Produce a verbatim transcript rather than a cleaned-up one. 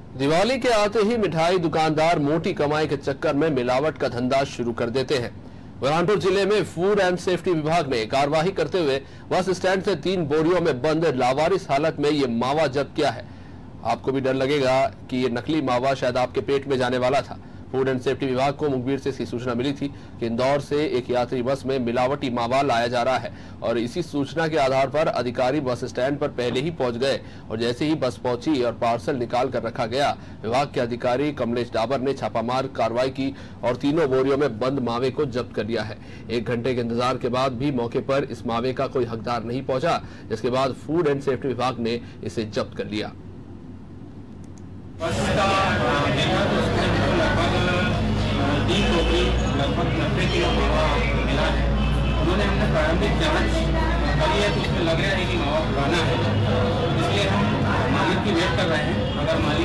दिवाली के आते ही मिठाई दुकानदार मोटी कमाई के चक्कर में मिलावट का धंधा शुरू कर देते हैं। बुरहानपुर जिले में फूड एंड सेफ्टी विभाग ने कार्रवाई करते हुए बस स्टैंड से तीन बोरियों में बंद लावारिस हालत में ये मावा जब्त किया है। आपको भी डर लगेगा कि ये नकली मावा शायद आपके पेट में जाने वाला था। फूड एंड सेफ्टी विभाग को मुखबिर से इसकी सूचना मिली थी कि इंदौर से एक यात्री बस में मिलावटी मावा लाया जा रहा है और इसी सूचना के आधार पर अधिकारी बस स्टैंड पर पहले ही पहुंच गए और जैसे ही बस पहुंची और पार्सल निकाल कर रखा गया, विभाग के अधिकारी कमलेश डाबर ने छापामार कार्रवाई की और तीनों बोरियों में बंद मावे को जब्त कर लिया है। एक घंटे के इंतजार के बाद भी मौके पर इस मावे का कोई हकदार नहीं पहुंचा, जिसके बाद फूड एंड सेफ्टी विभाग ने इसे जब्त कर लिया। तीन टोकरी लगभग नब्बे किलो मावा मिला है। उन्होंने हमने प्रारंभिक जांच करी है तो उसमें लग रहा है कि मावा पुराना है, इसलिए हम मालिक की वेट कर रहे हैं। अगर मालिक